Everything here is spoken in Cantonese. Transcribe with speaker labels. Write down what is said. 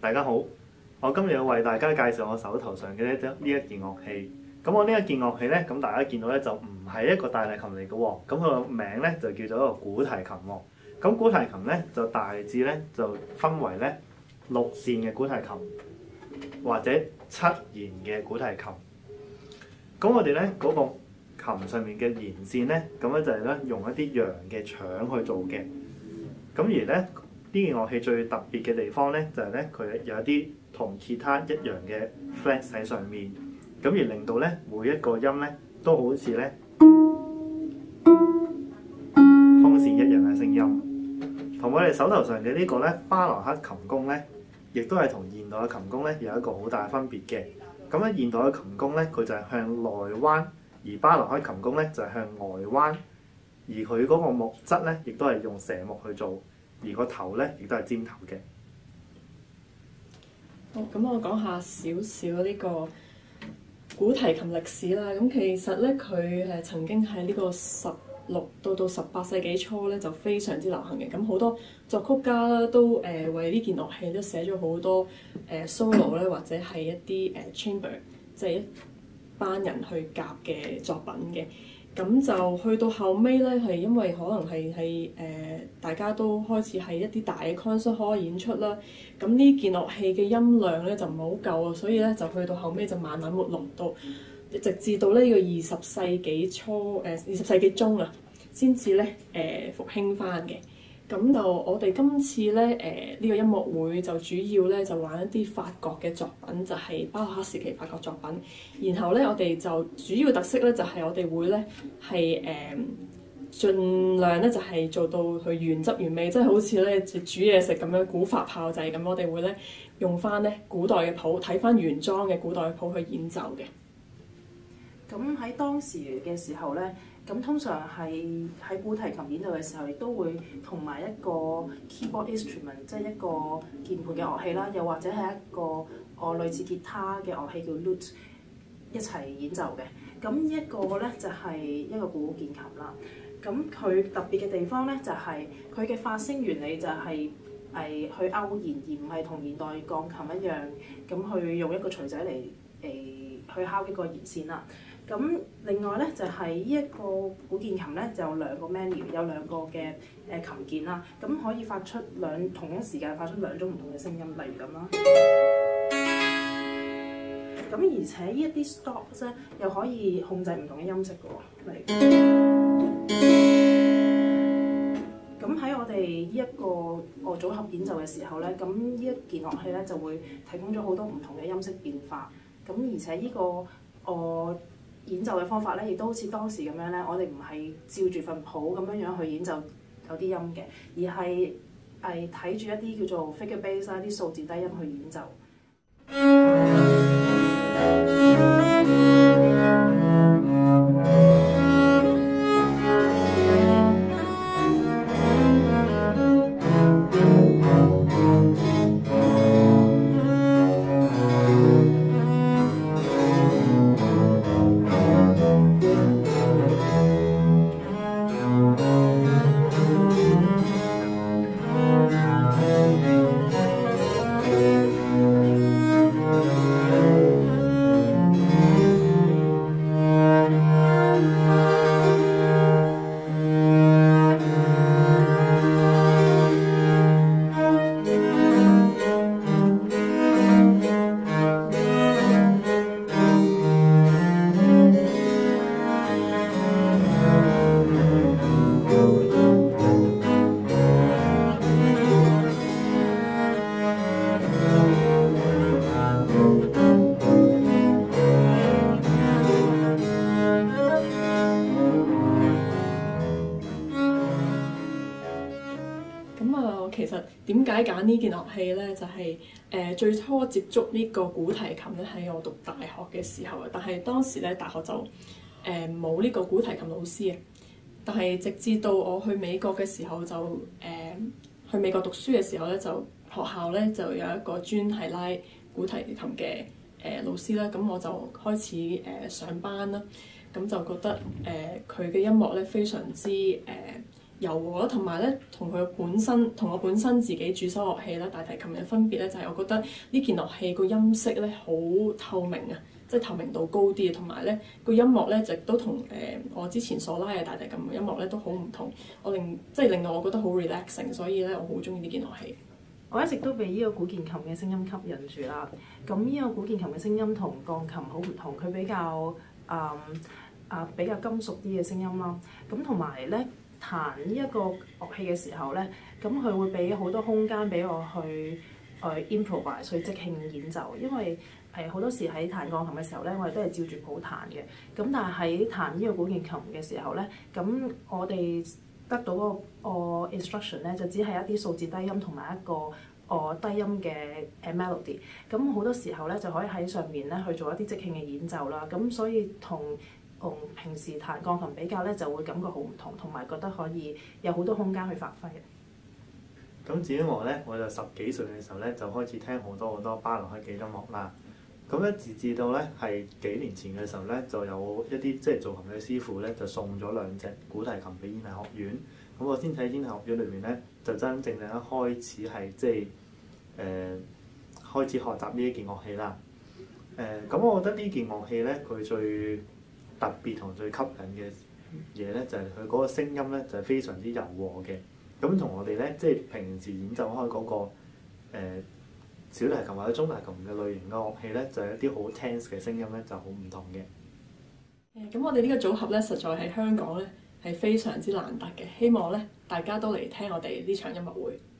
Speaker 1: 大家好，我今日要為大家介紹我手頭上嘅呢一件樂器。咁我呢一件樂器咧，咁大家見到咧就唔係一個大提琴嚟嘅喎。咁佢個名咧就叫做一個古提琴喎。咁古提琴咧就大致咧就分為咧6弦嘅古提琴或者7弦嘅古提琴。咁我哋咧嗰個琴上面嘅弦線咧，咁咧就係咧用一啲羊嘅腸去做嘅。咁而咧呢件樂器最特別嘅地方咧，就係咧佢有一啲同吉他一樣嘅 flat 喺上面，咁而令到咧每一個音咧都好似咧空弦一樣嘅聲音。同我哋手頭上嘅呢個咧巴洛克琴弓咧，亦都係同現代嘅琴弓咧有一個好大分別嘅。咁咧現代嘅琴弓咧，佢就係向內彎，而巴洛克琴弓咧就係向外彎，而佢嗰個木質咧亦都係用蛇木去做。而個頭咧亦都係尖頭嘅。
Speaker 2: 好，咁我講下少少呢個古提琴歷史啦。咁其實咧，佢曾經喺呢個16到18世紀初咧就非常之流行嘅。咁好多作曲家啦都為呢件樂器都寫咗好多solo 咧，或者係一啲chamber， 即係一班人去夾嘅作品嘅。咁就去到後尾咧，係因為可能係大家都開始係一啲大嘅 concert hall 演出啦。咁呢件樂器嘅音量咧就唔係好夠啊，所以咧就去到後尾就慢慢沒落到，直至到呢個20世紀初20世紀中啊，先至咧復興翻嘅。咁就我哋今次咧呢個音樂會就主要咧就玩一啲法國嘅作品，就係巴洛克時期法國作品。然後咧我哋就主要特色咧就係我哋會咧係盡量咧就係做到佢原汁原味，即係好似咧煮嘢食咁樣古法炮製咁。我哋會咧用翻咧古代嘅譜，睇翻原裝嘅古代嘅譜去演奏嘅。
Speaker 3: 咁喺當時嘅時候咧，咁通常係喺古提琴演奏嘅時候，亦都會同埋一個 keyboard instrument， 即係一個鍵盤嘅樂器啦，又或者係一個類似吉他嘅樂器叫 lute 一齊演奏嘅。咁一個咧就係一個古鍵琴啦。咁佢特別嘅地方咧就係佢嘅發聲原理就係去勾弦，而唔係同現代鋼琴一樣咁去用一個錘仔嚟去敲幾個弦線啦。咁另外咧就係呢一個古鍵琴咧就有2個 menu， 有2個嘅琴鍵啦，咁可以發出同一時間發出2種唔同嘅聲音，例如咁啦。咁而且呢一啲 stops 咧又可以控制唔同嘅音色嘅喎，例如咁喺我哋呢一個組合演奏嘅時候咧，咁呢一件樂器咧就會提供咗好多唔同嘅音色變化。咁而且呢個演奏嘅方法咧，亦都好似當時咁樣咧，我哋唔係照住份譜咁樣去演奏有啲音嘅，而係睇住一啲叫做 figure bass 啦，啲數字低音去演奏。其實點解揀呢件樂器咧？就係最初接觸呢個古提琴咧，喺我讀大學嘅時候啊。但係當時咧大學就冇呢個古提琴老師啊。但係直至到我去美國嘅時候就去美國讀書嘅時候咧，就學校咧就有一個專係拉古提琴嘅老師啦。咁我就開始上班啦。咁就覺得佢嘅音樂咧非常之
Speaker 2: 柔和啦，同埋咧同我本身自己主修樂器咧大提琴嘅分別咧，就係我覺得呢件樂器個音色咧好透明啊，即係透明度高啲，同埋咧個音樂咧亦都同我之前所拉嘅大提琴嘅音樂咧都好唔同，令到我覺得好 relaxing， 所以咧我好中意呢件樂器。
Speaker 3: 我一直都被呢個古鍵琴嘅聲音吸引住啦。咁呢個古鍵琴嘅聲音同鋼琴好唔同，佢比較比較金屬啲嘅聲音啦。咁同埋咧彈呢一個樂器嘅時候咧，咁佢會俾好多空間俾我去improvise 去即興演奏，因為好多時喺彈鋼琴嘅時候咧，我哋都係照住譜彈嘅。咁但係喺彈呢個古鍵琴嘅時候咧，咁我哋得到嗰個 instruction 咧，就只係一啲數字低音同埋一個低音嘅melody。咁好多時候咧，就可以喺上面咧去做一啲即興嘅演奏啦。咁所以同平時彈鋼琴比較咧，就會感覺好唔同，同埋覺得可以有好多空間去發揮。
Speaker 1: 咁至於我咧，我就10幾歲嘅時候咧，就開始聽好多巴洛克嘅音樂啦。咁咧直至到咧係幾年前嘅時候咧，就有一啲即係做琴嘅師傅咧，就送咗2隻古提琴俾演藝學院。咁我先喺演藝學院裏面咧，就真正一開始係即係開始學習呢一件樂器啦。咁我覺得呢件樂器咧，佢最特別同最吸引嘅嘢咧，就係佢嗰個聲音咧，就係非常之柔和嘅。咁同我哋咧，即係平時演奏開嗰個小提琴或者中提琴嘅類型嘅樂器咧，就係一啲好 tense 嘅聲音咧，就好唔同嘅。
Speaker 2: 咁我哋呢個組合咧，實在喺香港咧係非常之難得嘅，希望咧大家都嚟聽我哋呢場音樂會。